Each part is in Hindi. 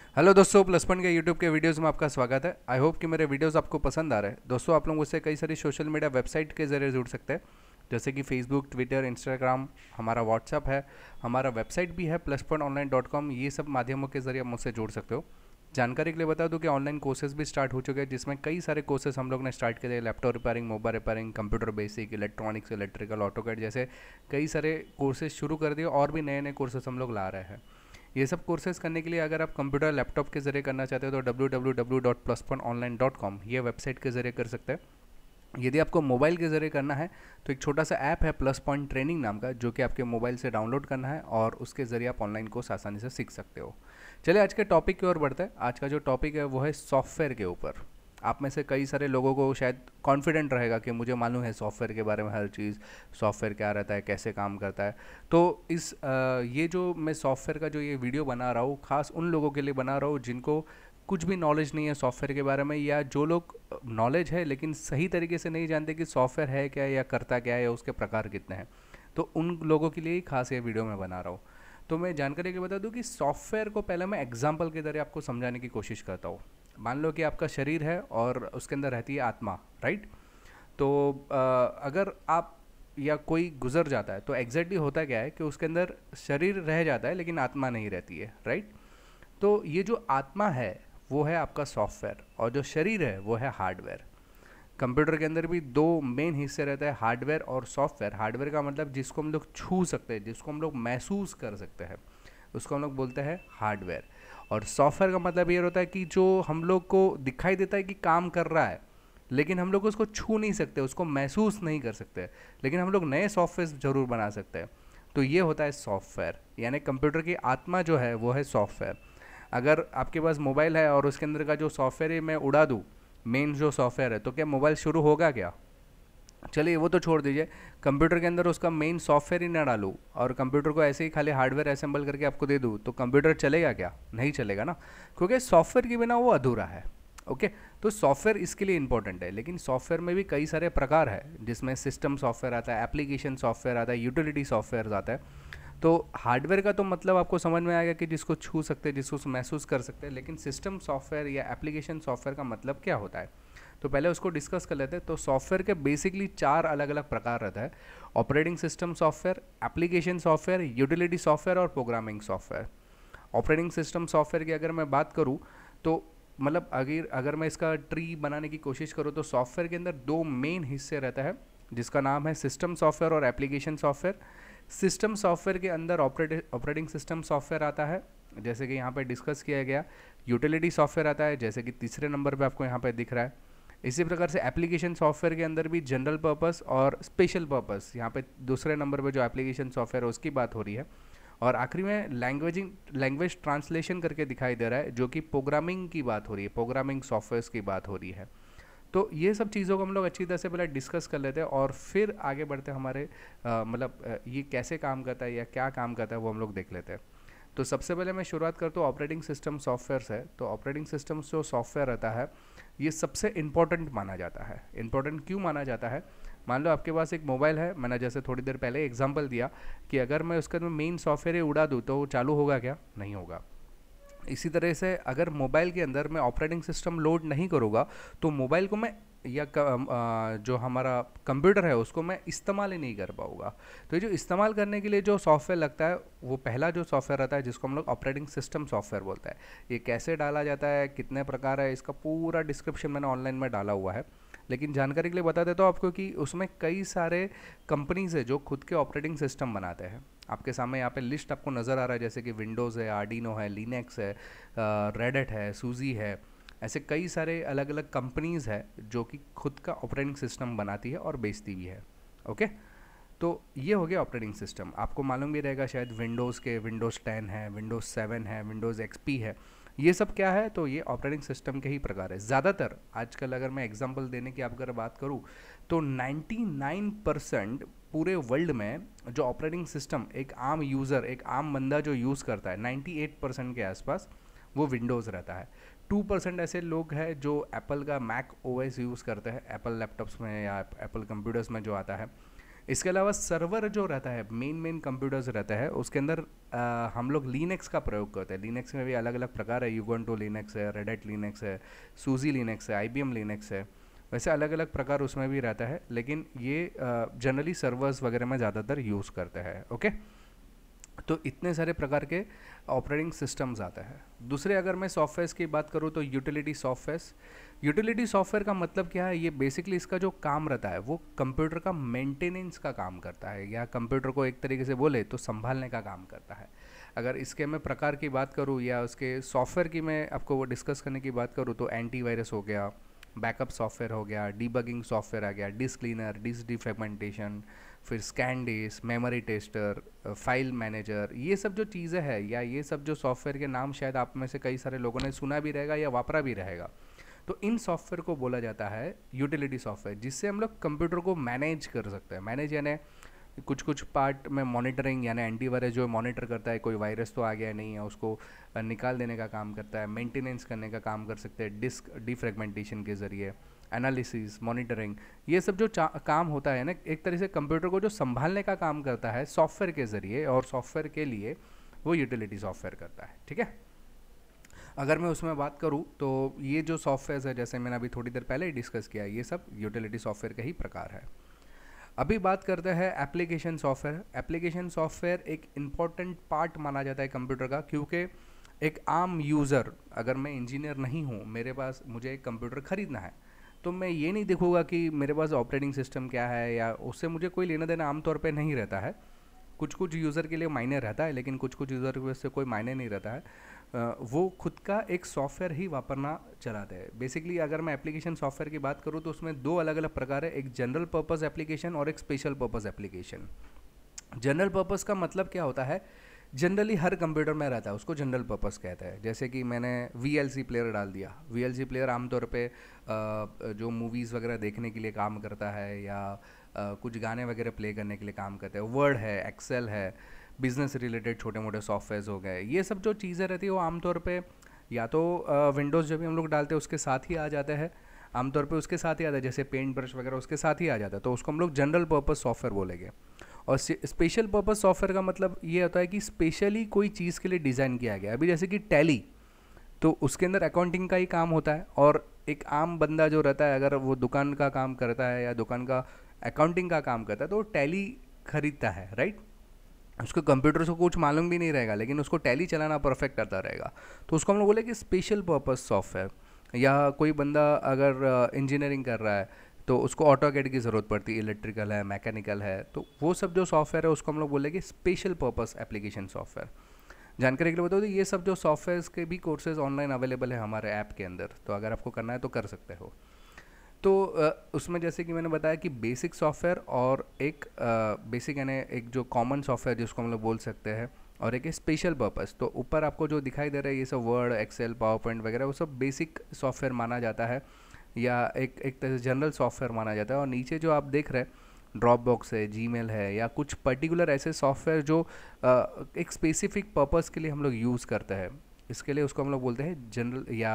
हेलो दोस्तों, प्लस पॉइंट के यूट्यूब के वीडियोस में आपका स्वागत है। आई होप कि मेरे वीडियोस आपको पसंद आ रहे हैं। दोस्तों, आप लोग मुझसे कई सारी सोशल मीडिया वेबसाइट के ज़रिए जुड़ सकते हैं, जैसे कि फेसबुक, ट्विटर, इंस्टाग्राम, हमारा व्हाट्सअप है, हमारा वेबसाइट भी है pluspointonline.com। ये सब माध्यमों के ज़रिए आप मुझसे जुड़ सकते हो। जानकारी के लिए बता दूं कि ऑनलाइन कोर्सेज भी स्टार्ट हो चुके हैं, जिसमें कई सारे कोर्सेज हम लोग ने स्टार्ट किए थे। Laptop repairing, mobile repairing, computer basic, electronics, electrical, AutoCAD जैसे कई सारे कोर्सेज शुरू कर दिए और भी नए नए कोर्सेज हम लोग ला रहे हैं। ये सब कोर्सेज करने के लिए अगर आप कंप्यूटर लैपटॉप के ज़रिए करना चाहते हो तो www.pluspointonline.com ये वेबसाइट के ज़रिए कर सकते हैं। यदि आपको मोबाइल के ज़रिए करना है तो एक छोटा सा ऐप है प्लस पॉइंट ट्रेनिंग नाम का, जो कि आपके मोबाइल से डाउनलोड करना है और उसके ज़रिए आप ऑनलाइन कोर्स आसानी से सीख सकते हो। चलिए आज के टॉपिक की ओर बढ़ते हैं। आज का जो टॉपिक है वो है सॉफ्टवेयर के ऊपर। आप में से कई सारे लोगों को शायद कॉन्फिडेंट रहेगा कि मुझे मालूम है सॉफ्टवेयर के बारे में हर चीज़, सॉफ्टवेयर क्या रहता है, कैसे काम करता है। तो ये जो मैं सॉफ्टवेयर का जो ये वीडियो बना रहा हूँ, ख़ास उन लोगों के लिए बना रहा हूँ जिनको कुछ भी नॉलेज नहीं है सॉफ्टवेयर के बारे में, या जो लोग नॉलेज है लेकिन सही तरीके से नहीं जानते कि सॉफ्टवेयर है क्या या करता क्या है या उसके प्रकार कितने हैं। तो उन लोगों के लिए ही खास ये वीडियो मैं बना रहा हूँ। तो मैं जानकारी के बता दूं कि सॉफ्टवेयर को पहले मैं एग्जांपल के जरिए आपको समझाने की कोशिश करता हूँ। मान लो कि आपका शरीर है और उसके अंदर रहती है आत्मा, राइट। तो अगर आप या कोई गुजर जाता है तो एग्जैक्टली होता क्या है कि उसके अंदर शरीर रह जाता है लेकिन आत्मा नहीं रहती है, राइट। तो ये जो आत्मा है वो है आपका सॉफ्टवेयर और जो शरीर है वो है हार्डवेयर। कंप्यूटर के अंदर भी दो मेन हिस्से रहते हैं, हार्डवेयर और सॉफ्टवेयर। हार्डवेयर का मतलब जिसको हम लोग छू सकते हैं, जिसको हम लोग महसूस कर सकते हैं, उसको हम लोग बोलते हैं हार्डवेयर। और सॉफ्टवेयर का मतलब ये होता है कि जो हम लोग को दिखाई देता है कि काम कर रहा है, लेकिन हम लोग उसको छू नहीं सकते, उसको महसूस नहीं कर सकते, लेकिन हम लोग नए सॉफ्टवेयर जरूर बना सकते हैं। तो ये होता है सॉफ्टवेयर, यानी कंप्यूटर की आत्मा जो है वो है सॉफ्टवेयर। अगर आपके पास मोबाइल है और उसके अंदर का जो सॉफ्टवेयर है मैं उड़ा दूँ, मेन जो सॉफ्टवेयर है, तो क्या मोबाइल शुरू होगा क्या? चलिए वो तो छोड़ दीजिए। कंप्यूटर के अंदर उसका मेन सॉफ्टवेयर ही ना डालूँ और कंप्यूटर को ऐसे ही खाली हार्डवेयर असेंबल करके आपको दे दूँ, तो कंप्यूटर चलेगा क्या? नहीं चलेगा ना, क्योंकि सॉफ्टवेयर के बिना वो अधूरा है। ओके। तो सॉफ्टवेयर इसके लिए इंपॉर्टेंट है, लेकिन सॉफ्टवेयर में भी कई सारे प्रकार है, जिसमें सिस्टम सॉफ्टवेयर आता है, एप्लीकेशन सॉफ्टवेयर आता है, यूटिलिटी सॉफ्टवेयर आता है। तो हार्डवेयर का तो मतलब आपको समझ में आएगा कि जिसको छू सकते हैं, जिसको महसूस कर सकते हैं, लेकिन सिस्टम सॉफ्टवेयर या एप्लीकेशन सॉफ्टवेयर का मतलब क्या होता है, तो पहले उसको डिस्कस कर लेते हैं। तो सॉफ्टवेयर के बेसिकली चार अलग अलग प्रकार रहता है: operating system software, application software, utility software और programming software. Operating system software की अगर मैं बात करूँ तो मतलब अगर मैं इसका ट्री बनाने की कोशिश करूँ तो सॉफ्टवेयर के अंदर दो मेन हिस्से रहता है, जिसका नाम है सिस्टम सॉफ्टवेयर और एप्लीकेशन सॉफ्टवेयर। सिस्टम सॉफ्टवेयर के अंदर ऑपरेटिंग सिस्टम सॉफ्टवेयर आता है, जैसे कि यहाँ पे डिस्कस किया गया। यूटिलिटी सॉफ्टवेयर आता है, जैसे कि तीसरे नंबर पे आपको यहाँ पे दिख रहा है। इसी प्रकार से एप्लीकेशन सॉफ्टवेयर के अंदर भी जनरल पर्पस और स्पेशल पर्पस, यहाँ पे दूसरे नंबर पे जो एप्लीकेशन सॉफ्टवेयर है उसकी बात हो रही है। और आखिरी में लैंग्वेज ट्रांसलेशन करके दिखाई दे रहा है, जो कि प्रोग्रामिंग की बात हो रही है, प्रोग्रामिंग सॉफ्टवेयर्स की बात हो रही है। तो ये सब चीज़ों को हम लोग अच्छी तरह से पहले डिस्कस कर लेते हैं और फिर आगे बढ़ते हैं। हमारे ये कैसे काम करता है या क्या काम करता है वो हम लोग देख लेते हैं। तो सबसे पहले मैं शुरुआत करता हूँ ऑपरेटिंग सिस्टम सॉफ्टवेयर से। तो ऑपरेटिंग सिस्टम जो सॉफ्टवेयर रहता है ये सबसे इम्पॉर्टेंट माना जाता है। इम्पॉर्टेंट क्यों माना जाता है? मान लो आपके पास एक मोबाइल है, मैंने जैसे थोड़ी देर पहले एग्जांपल दिया कि अगर मैं उसका मेन सॉफ्टवेयर ही उड़ा दूँ तो वो चालू होगा क्या? नहीं होगा। इसी तरह से अगर मोबाइल के अंदर मैं ऑपरेटिंग सिस्टम लोड नहीं करूँगा तो मोबाइल को मैं जो हमारा कंप्यूटर है उसको मैं इस्तेमाल ही नहीं कर पाऊँगा। तो ये जो इस्तेमाल करने के लिए जो सॉफ्टवेयर लगता है वो पहला जो सॉफ्टवेयर आता है, जिसको हम लोग ऑपरेटिंग सिस्टम सॉफ्टवेयर बोलते हैं। ये कैसे डाला जाता है, कितने प्रकार है, इसका पूरा डिस्क्रिप्शन मैंने ऑनलाइन में डाला हुआ है। लेकिन जानकारी के लिए बता देता हूँ आपको कि उसमें कई सारे कंपनीज है जो खुद के ऑपरेटिंग सिस्टम बनाते हैं। आपके सामने यहाँ पे लिस्ट आपको नज़र आ रहा है, जैसे कि विंडोज़ है, आर्डिनो है, लिनक्स है, रेडिट है, सूजी है। ऐसे कई सारे अलग अलग कंपनीज है जो कि खुद का ऑपरेटिंग सिस्टम बनाती है और बेचती भी है। ओके। तो ये हो गया ऑपरेटिंग सिस्टम। आपको मालूम भी रहेगा शायद विंडोज़ के विंडोज़ 10 है, विंडोज़ 7 है, विंडोज़ एक्सपी है। ये सब क्या है? तो ये ऑपरेटिंग सिस्टम के ही प्रकार है। ज़्यादातर आजकल अगर मैं एग्जांपल देने की अगर बात करूँ तो 99% पूरे वर्ल्ड में जो ऑपरेटिंग सिस्टम एक आम यूज़र, एक आम बंदा जो यूज़ करता है, 98% के आसपास वो विंडोज़ रहता है। 2% ऐसे लोग हैं जो एप्पल का मैक ओएस यूज़ करते हैं, एप्पल लैपटॉप्स में या एप्पल कंप्यूटर्स में जो आता है। इसके अलावा सर्वर जो रहता है, मेन कंप्यूटर्स रहता है, उसके अंदर हम लोग लिनक्स का प्रयोग करते हैं। लिनक्स में भी अलग अलग प्रकार है, यूबंटू लिनक्स है, रेड हैट लिनक्स है, सूजी लिनक्स है, आईबीएम लिनक्स है, वैसे अलग अलग प्रकार उसमें भी रहता है, लेकिन ये जनरली सर्वर्स वगैरह में ज़्यादातर यूज़ करते हैं। ओके, तो इतने सारे प्रकार के ऑपरेटिंग सिस्टम्स आते हैं। दूसरे अगर मैं सॉफ्टवेयर्स की बात करूँ तो यूटिलिटी सॉफ्टवेयर्स। यूटिलिटी सॉफ्टवेयर का मतलब क्या है, ये बेसिकली इसका जो काम रहता है वो कंप्यूटर का मेंटेनेंस का काम करता है, या कंप्यूटर को एक तरीके से बोले तो संभालने का काम करता है। अगर इसके मैं प्रकार की बात करूँ या उसके सॉफ्टवेयर की मैं आपको वो डिस्कस करने की बात करूँ तो एंटीवायरस हो गया, बैकअप सॉफ्टवेयर हो गया, डीबगिंग सॉफ्टवेयर आ गया, डिस्क क्लीनर, डिस्क डिफ्रेगमेंटेशन, फिर scan disk, memory tester, file manager, ये सब जो चीज़ें हैं या ये सब जो सॉफ्टवेयर के नाम शायद आप में से कई सारे लोगों ने सुना भी रहेगा या वापरा भी रहेगा। तो इन सॉफ्टवेयर को बोला जाता है यूटिलिटी सॉफ्टवेयर, जिससे हम लोग कंप्यूटर को मैनेज कर सकते हैं। मैनेज यानी कुछ कुछ पार्ट में मॉनिटरिंग, यानी एंटीवायरस जो मॉनिटर करता है कोई वायरस तो आ गया नहीं है उसको निकाल देने का काम करता है, मेंटेनेंस करने का काम कर सकते हैं डिस्क डिफ्रेगमेंटेशन के ज़रिए, एनालिसिस, मॉनिटरिंग, ये सब जो काम होता है ना, एक तरह से कंप्यूटर को जो संभालने का काम करता है सॉफ्टवेयर के ज़रिए, और सॉफ्टवेयर के लिए वो यूटिलिटी सॉफ्टवेयर करता है। ठीक है, अगर मैं उसमें बात करूँ तो ये जो सॉफ्टवेयर है, जैसे मैंने अभी थोड़ी देर पहले ही डिस्कस किया, ये सब यूटिलिटी सॉफ्टवेयर के ही प्रकार है। अभी बात करते हैं एप्लीकेशन सॉफ्टवेयर। एप्लीकेशन सॉफ्टवेयर एक इम्पॉर्टेंट पार्ट माना जाता है कंप्यूटर का, क्योंकि एक आम यूज़र, अगर मैं इंजीनियर नहीं हूँ, मेरे पास मुझे एक कंप्यूटर ख़रीदना है, तो मैं ये नहीं देखूँगा कि मेरे पास ऑपरेटिंग सिस्टम क्या है, या उससे मुझे कोई लेना देना आमतौर पे नहीं रहता है। कुछ कुछ यूज़र के लिए मायने रहता है, लेकिन कुछ कुछ यूज़र के से कोई मायने नहीं रहता है। वो खुद का एक सॉफ्टवेयर ही वापरना चलाते हैं। बेसिकली अगर मैं एप्लीकेशन सॉफ्टवेयर की बात करूँ तो उसमें दो अलग अलग प्रकार है, एक जनरल पर्पज़ एप्लीकेशन और एक special purpose application. General purpose का मतलब क्या होता है, जनरली हर कंप्यूटर में रहता है, उसको जनरल पर्पस कहते हैं। जैसे कि मैंने VLC प्लेयर डाल दिया, VLC प्लेयर आमतौर पे जो मूवीज़ वगैरह देखने के लिए काम करता है, या कुछ गाने वगैरह प्ले करने के लिए काम करते हैं। वर्ड है, एक्सेल है, बिजनेस रिलेटेड छोटे मोटे सॉफ्टवेयर्स हो गए, ये सब जो चीज़ें रहती है वो आमतौर पे या तो विंडोज़ जो भी हम लोग डालते हैं उसके साथ ही आ जाता है, आमतौर पे उसके साथ ही आता है, जैसे पेंट ब्रश वगैरह उसके साथ ही आ जाता है, तो उसको हम लोग जनरल पर्पस सॉफ्टवेयर बोलेंगे। और स्पेशल पर्पस सॉफ्टवेयर का मतलब ये होता है कि स्पेशली कोई चीज़ के लिए डिज़ाइन किया गया। अभी जैसे कि टैली, तो उसके अंदर अकाउंटिंग का ही काम होता है, और एक आम बंदा जो रहता है अगर वो दुकान का काम करता है या दुकान का अकाउंटिंग का काम करता है तो वो टैली खरीदता है, राइट। उसको कंप्यूटर से कुछ मालूम भी नहीं रहेगा, लेकिन उसको टैली चलाना परफेक्ट आता रहेगा, तो उसको हम लोग बोले कि स्पेशल पर्पस सॉफ्टवेयर। या कोई बंदा अगर इंजीनियरिंग कर रहा है तो उसको ऑटोकैड की ज़रूरत पड़ती है, इलेक्ट्रिकल है, मैकेनिकल है, तो वो सब जो सॉफ्टवेयर है उसको हम लोग बोलेंगे स्पेशल पर्पस एप्लीकेशन सॉफ्टवेयर। जानकारी के लिए बताओ तो ये सब जो सॉफ्टवेयर्स के भी कोर्सेज ऑनलाइन अवेलेबल है हमारे ऐप के अंदर, तो अगर आपको करना है तो कर सकते हो। तो उसमें जैसे कि मैंने बताया कि बेसिक सॉफ्टवेयर और एक बेसिक यानी एक जो कॉमन सॉफ्टवेयर जिसको हम लोग बोल सकते हैं, और एक स्पेशल पर्पस। तो ऊपर आपको जो दिखाई दे रहा है ये सब वर्ड, एक्सेल, पावर पॉइंट वगैरह वो सब बेसिक सॉफ्टवेयर माना जाता है, या एक तरह से जनरल सॉफ्टवेयर माना जाता है। और नीचे जो आप देख रहे हैं ड्रॉप बॉक्स है, जीमेल है, या कुछ पर्टिकुलर ऐसे सॉफ्टवेयर जो एक स्पेसिफिक पर्पस के लिए हम लोग यूज़ करते हैं, इसके लिए उसको हम लोग बोलते हैं जनरल या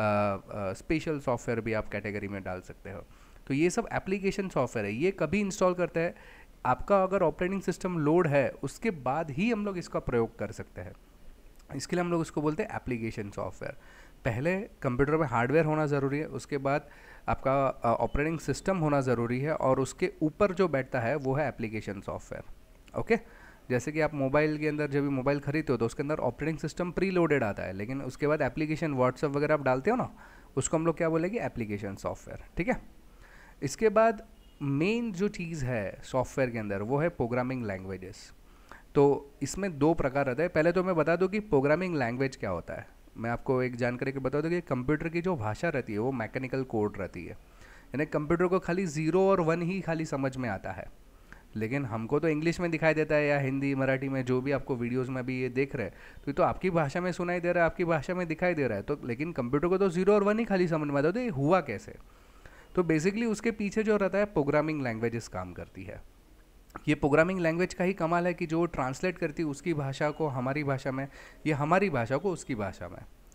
स्पेशल सॉफ्टवेयर भी आप कैटेगरी में डाल सकते हो। तो ये सब एप्लीकेशन सॉफ्टवेयर है, ये कभी इंस्टॉल करते हैं आपका अगर ऑपरेटिंग सिस्टम लोड है उसके बाद ही हम लोग इसका प्रयोग कर सकते हैं। इसके लिए हम लोग उसको बोलते हैं एप्लीकेशन सॉफ्टवेयर। पहले कंप्यूटर में हार्डवेयर होना ज़रूरी है, उसके बाद आपका ऑपरेटिंग सिस्टम होना ज़रूरी है, और उसके ऊपर जो बैठता है वो है एप्लीकेशन सॉफ्टवेयर। ओके, जैसे कि आप मोबाइल के अंदर जब भी मोबाइल खरीदते हो तो उसके अंदर ऑपरेटिंग सिस्टम प्री लोडेड आता है, लेकिन उसके बाद एप्लीकेशन व्हाट्सएप वगैरह आप डालते हो ना, उसको हम लोग क्या बोलेंगे, एप्लीकेशन सॉफ्टवेयर। ठीक है, इसके बाद मेन जो चीज़ है सॉफ्टवेयर के अंदर वो है प्रोग्रामिंग लैंग्वेजेस। तो इसमें दो प्रकार रहते हैं। पहले तो मैं बता दूं कि प्रोग्रामिंग लैंग्वेज क्या होता है। मैं आपको एक जानकारी के बता दूं कि कंप्यूटर की जो भाषा रहती है वो मैकेनिकल कोड रहती है, यानी कंप्यूटर को खाली 0 और 1 ही खाली समझ में आता है, लेकिन हमको तो इंग्लिश में दिखाई देता है या हिंदी मराठी में, जो भी आपको वीडियोस में भी ये देख रहे हैं तो आपकी भाषा में सुनाई दे रहा है, आपकी भाषा में दिखाई दे रहा है, तो लेकिन कंप्यूटर को तो 0 और 1 ही खाली समझ में आता है, तो ये हुआ कैसे। तो बेसिकली उसके पीछे जो रहता है प्रोग्रामिंग लैंग्वेजेस काम करती है। ये प्रोग्रामिंग लैंग्वेज का ही कमाल है कि जो ट्रांसलेट करती है उसकी भाषा को हमारी भाषा में, या हमारी भाषा को उसकी भाषा में।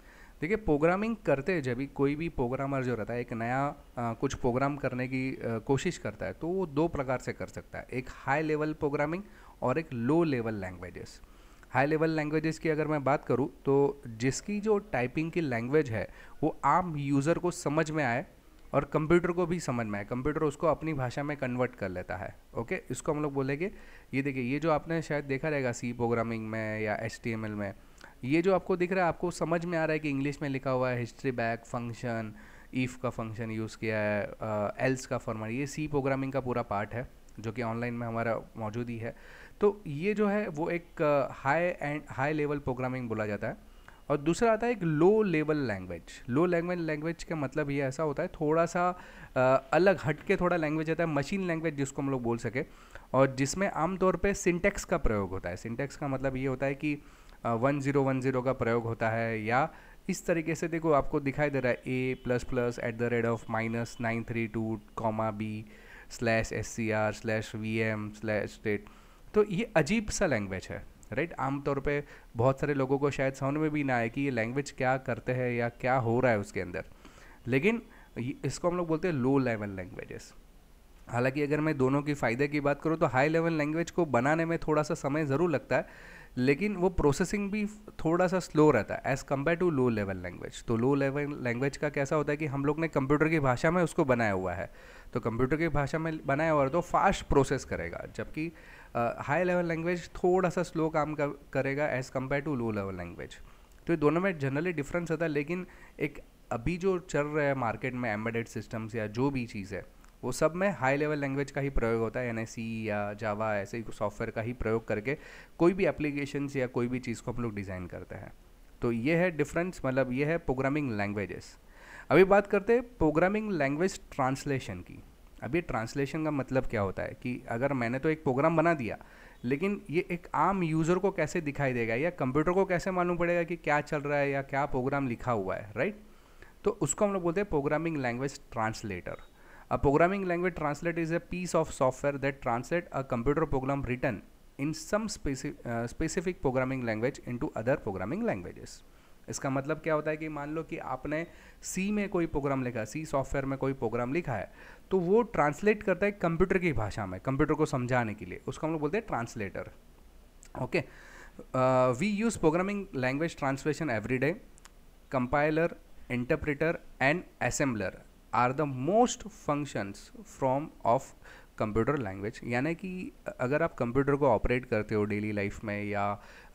देखिए, प्रोग्रामिंग करते जब भी कोई भी प्रोग्रामर जो रहता है एक नया कुछ प्रोग्राम करने की कोशिश करता है, तो वो दो प्रकार से कर सकता है, एक हाई लेवल प्रोग्रामिंग और एक low level languages. High level languages की अगर मैं बात करूँ तो जिसकी जो टाइपिंग की लैंग्वेज है वो आम यूज़र को समझ में आए और कंप्यूटर को भी समझ में आए, कंप्यूटर उसको अपनी भाषा में कन्वर्ट कर लेता है। ओके, इसको हम लोग बोलेंगे, ये देखिए, ये जो आपने शायद देखा रहेगा सी प्रोग्रामिंग में या HTML में, ये जो आपको दिख रहा है आपको समझ में आ रहा है कि इंग्लिश में लिखा हुआ है हिस्ट्री बैक फंक्शन, इफ़ का फंक्शन यूज़ किया है, एल्स का फॉर्मेट, ये सी प्रोग्रामिंग का पूरा पार्ट है जो कि ऑनलाइन में हमारा मौजूद ही है। तो ये जो है वो एक हाई लेवल प्रोग्रामिंग बोला जाता है। और दूसरा आता है एक low level language. Low level language का मतलब ये ऐसा होता है, थोड़ा सा अलग हट के थोड़ा लैंग्वेज आता है, मशीन लैंग्वेज जिसको हम लोग बोल सके, और जिसमें आमतौर पे सिंटेक्स का प्रयोग होता है। सिंटेक्स का मतलब ये होता है कि 1010 का प्रयोग होता है, या इस तरीके से देखो आपको दिखाई दे रहा है a+@932, b/b/SCR/VM/state। तो ये अजीब सा लैंग्वेज है, राइट। आमतौर पे बहुत सारे लोगों को शायद समझ में भी ना आए कि ये लैंग्वेज क्या करते हैं या क्या हो रहा है उसके अंदर, लेकिन इसको हम लोग बोलते हैं लो लेवल लैंग्वेजेस। हालांकि अगर मैं दोनों की फ़ायदे की बात करूँ तो हाई लेवल लैंग्वेज को बनाने में थोड़ा सा समय ज़रूर लगता है, लेकिन वो प्रोसेसिंग भी थोड़ा सा स्लो रहता है as compare to low level language. तो लो लेवल लैंग्वेज का कैसा होता है कि हम लोग ने कंप्यूटर की भाषा में उसको बनाया हुआ है, तो कंप्यूटर की भाषा में बनाया हुआ है तो फास्ट प्रोसेस करेगा, जबकि हाई लेवल लैंग्वेज थोड़ा सा स्लो काम करेगा as compare to low level language. तो ये दोनों में जनरली डिफरेंस होता है, लेकिन एक अभी जो चल रहा है मार्केट में एम्बेडेड सिस्टम्स या जो भी चीज़ है वो सब में हाई लेवल लैंग्वेज का ही प्रयोग होता है, NSE या जावा ऐसे ही सॉफ्टवेयर का ही प्रयोग करके कोई भी एप्लीकेशंस या कोई भी चीज़ को हम लोग डिज़ाइन करते हैं। तो ये है डिफरेंस, मतलब ये है प्रोग्रामिंग लैंग्वेजेस। अभी बात करते हैं प्रोग्रामिंग लैंग्वेज ट्रांसलेशन की। अब ये ट्रांसलेशन का मतलब क्या होता है कि अगर मैंने तो एक प्रोग्राम बना दिया, लेकिन ये एक आम यूज़र को कैसे दिखाई देगा या कंप्यूटर को कैसे मालूम पड़ेगा कि क्या चल रहा है या क्या प्रोग्राम लिखा हुआ है, राइट। तो उसको हम लोग बोलते हैं programming language translator. A programming language translate is a piece of software that translate a computer program written in some specific programming language into other programming languages। इसका मतलब क्या होता है कि मान लो कि आपने C में कोई प्रोग्राम लिखा, C सॉफ्टवेयर में कोई प्रोग्राम लिखा है, तो वो ट्रांसलेट करता है कंप्यूटर की भाषा में, कंप्यूटर को समझाने के लिए, उसको हम लोग बोलते हैं translator. Okay, we use programming language translation every day. Compiler, interpreter and assembler are the most functions from of computer language. यानी कि अगर आप कंप्यूटर को ऑपरेट करते हो डेली लाइफ में, या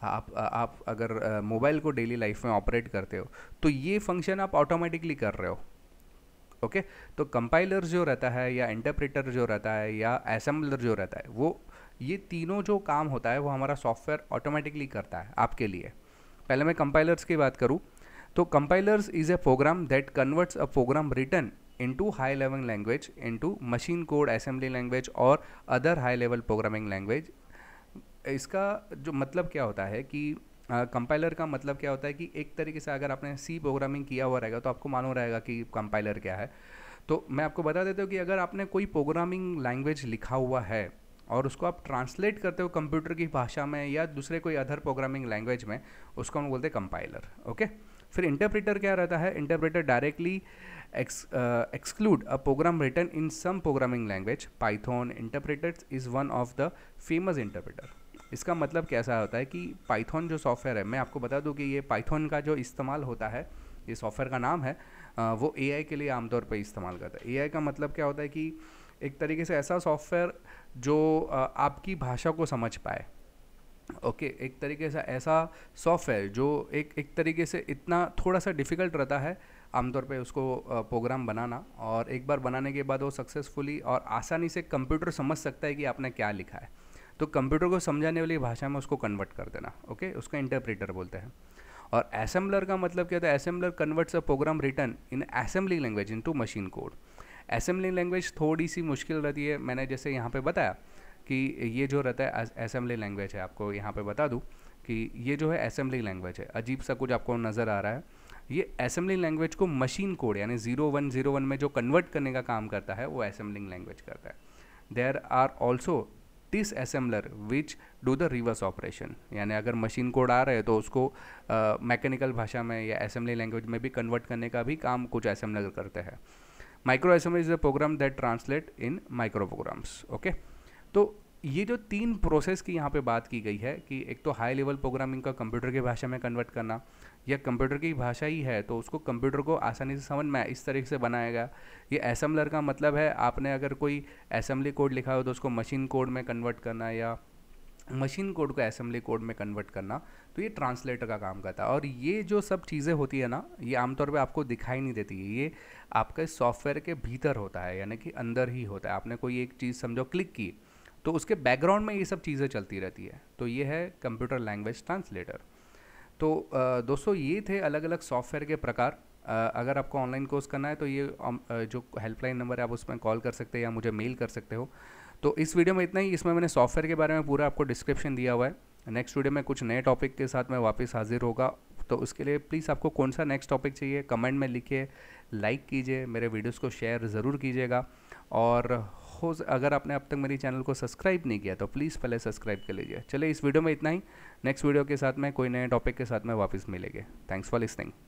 आप अगर मोबाइल को डेली लाइफ में ऑपरेट करते हो, तो ये फंक्शन आप ऑटोमेटिकली कर रहे हो। ओके, तो कंपाइलर जो रहता है या इंटरप्रेटर जो रहता है या असेंबलर जो रहता है, वो ये तीनों जो काम होता है वो हमारा सॉफ्टवेयर ऑटोमेटिकली करता है आपके लिए। पहले मैं कंपाइलर्स की बात करूँ तो compilers is a program that converts a program written into high level language into machine code, assembly language और other high level programming language। इसका जो मतलब क्या होता है कि कंपाइलर का मतलब क्या होता है कि एक तरीके से अगर आपने सी प्रोग्रामिंग किया हुआ रहेगा तो आपको मालूम रहेगा कि कंपाइलर क्या है। तो मैं आपको बता देता हूँ कि अगर आपने कोई प्रोग्रामिंग लैंग्वेज लिखा हुआ है और उसको आप ट्रांसलेट करते हो कंप्यूटर की भाषा में या दूसरे कोई अदर प्रोग्रामिंग लैंग्वेज में, उसको हम बोलते हैं कंपाइलर। ओके, फिर इंटरप्रेटर क्या रहता है? Interpreter directly exclude a program written in some programming language. Python interpreter is one of the famous interpreter। इसका मतलब कैसा होता है कि पाइथन जो सॉफ्टवेयर है, मैं आपको बता दूं कि ये पाइथन का जो इस्तेमाल होता है, ये सॉफ्टवेयर का नाम है, वो AI के लिए आमतौर पर इस्तेमाल करता है। AI का मतलब क्या होता है कि एक तरीके से ऐसा सॉफ्टवेयर जो आपकी भाषा को समझ पाए। ओके, एक तरीके से ऐसा सॉफ्टवेयर जो एक तरीके से इतना थोड़ा सा डिफ़िकल्ट रहता है आमतौर पे उसको प्रोग्राम बनाना, और एक बार बनाने के बाद वो सक्सेसफुली और आसानी से कंप्यूटर समझ सकता है कि आपने क्या लिखा है, तो कंप्यूटर को समझाने वाली भाषा में उसको कन्वर्ट कर देना। ओके, उसका इंटरप्रेटर बोलते हैं। और असेंबलर का मतलब क्या होता है? Assembler converts a program written in assembly language into machine code. Assembly language थोड़ी सी मुश्किल रहती है, मैंने जैसे यहाँ पे बताया कि ये जो रहता है असेंबली लैंग्वेज है, आपको यहाँ पे बता दूँ कि ये जो है असेंबली लैंग्वेज है। अजीब सा कुछ आपको नज़र आ रहा है, ये असेंबली लैंग्वेज को मशीन कोड यानी 0101 में जो कन्वर्ट करने का काम करता है वो असेंबलिंग लैंग्वेज करता है। There are also disassembler which do the reverse operation, यानी अगर मशीन कोड आ रहे हैं तो उसको मैकेनिकल भाषा में या असेंबली लैंग्वेज में भी कन्वर्ट करने का भी काम कुछ असेंबलर करते हैं। Micro assembly is a program that translate in micro programs. Okay, तो ये जो 3 प्रोसेस की यहाँ पे बात की गई है कि एक तो हाई लेवल प्रोग्रामिंग का कंप्यूटर की भाषा में कन्वर्ट करना, या कंप्यूटर की भाषा ही है तो उसको कंप्यूटर को आसानी से समझ में इस तरीके से बनाएगा। ये असेंबलर का मतलब है आपने अगर कोई असेंबली कोड लिखा हो तो उसको मशीन कोड में कन्वर्ट करना, या मशीन कोड को असेंबली कोड में कन्वर्ट करना, तो ये ट्रांसलेटर का काम करता है। और ये जो सब चीज़ें होती है ना, ये आमतौर पे आपको दिखाई नहीं देती है, ये आपके सॉफ्टवेयर के भीतर होता है, यानी कि अंदर ही होता है। आपने कोई एक चीज़ समझो क्लिक की तो उसके बैकग्राउंड में ये सब चीज़ें चलती रहती है, तो ये है कंप्यूटर लैंग्वेज ट्रांसलेटर। तो दोस्तों ये थे अलग अलग सॉफ्टवेयर के प्रकार। अगर आपको ऑनलाइन कोर्स करना है तो ये जो हेल्पलाइन नंबर है आप उसमें कॉल कर सकते हैं या मुझे मेल कर सकते हो। तो इस वीडियो में इतना ही। इसमें मैंने सॉफ्टवेयर के बारे में पूरा आपको डिस्क्रिप्शन दिया हुआ है। नेक्स्ट वीडियो में कुछ नए टॉपिक के साथ मैं वापस हाजिर होगा। तो उसके लिए प्लीज़ आपको कौन सा नेक्स्ट टॉपिक चाहिए कमेंट में लिखिए, लाइक कीजिए, मेरे वीडियोस को शेयर ज़रूर कीजिएगा। और अगर आपने अब तक मेरी चैनल को सब्सक्राइब नहीं किया तो प्लीज़ पहले सब्सक्राइब कर लीजिए। चलिए इस वीडियो में इतना ही। नेक्स्ट वीडियो के साथ में कोई नए टॉपिक के साथ में वापस मिलेंगे। Thanks for listening.